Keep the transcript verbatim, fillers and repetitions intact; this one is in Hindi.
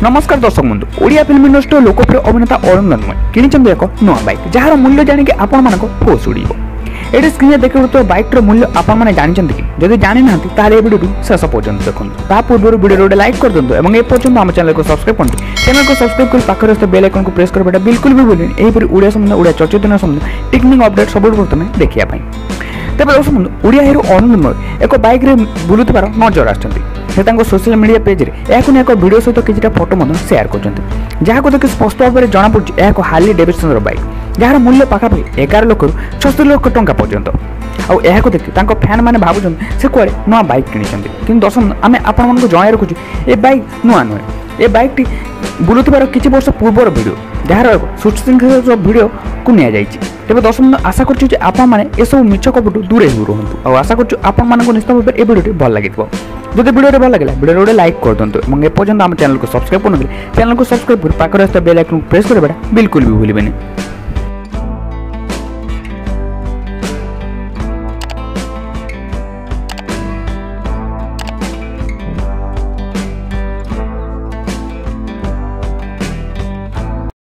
नमस्कार दर्शक बंधु ओडिया फिल्म इंडस्ट्री लोकप्रिय अभिनेता अरुण तन्मय किनी एक नुआ बाइक जार मूल्य जानिक आपण मान होश उड़ ये स्क्रीन देखते बाइक मूल्य आपण मैंने जानते कि जब जानी ना ताले भिडियो शेष पर्यटन देखो ता पूर्व भिडियो गोटे लाइक कर दिखाँ और ए पर्यटन आम चैनल को सब्सक्राइब करूँ चैनल को सब्सक्राइब कर पाखे बेल आइकन को प्रेस करवाटा बिल्कुल भी भूलें यहीपरि ओडिया संबंध ओडिया चलचित्र संबंध टेक्निक अपडेट सब प्रथम देखापी तेज दर्शक बंधु ओडिया हिरो अरुण तन्मय एक बाइक बुलुवार नजर आसते सोशल मीडिया पेज में एक भिडियो सहित किसी फोटो सेयार कर देखिए स्पष्ट भाव में जमापड़ी यह एक हार्ली डेविडसन बाइक जार मूल्य पाखापाखि एगार लक्ष रु छस्तरी लक्ष टंका पर्यंत आउ देखिए फैन मैंने भावुं से कड़े नुआ बाइक कि दर्शक आम आपण जन रखुचु ये बाइक नुआ नुहे ये बाइक टी बुलुवार किसी वर्ष पूर्वर भिडियो जार शूटिंग भिडियो को नि तेज दर्शक आशा कर सब मिछ कपटू दूरे रुहतु और आशा कर निश्चित भाव में भिडियो भल लगे जब भिडियो भल लगे भिडियो गोटे लाइक कर दिखाँ और एपर्यंत आम चैनल को सब्सक्राइब कर चैनल को सब्सक्राइब कर पाखे बेल आइकन प्रेस करवाटा बिल्कुल भी भूलें।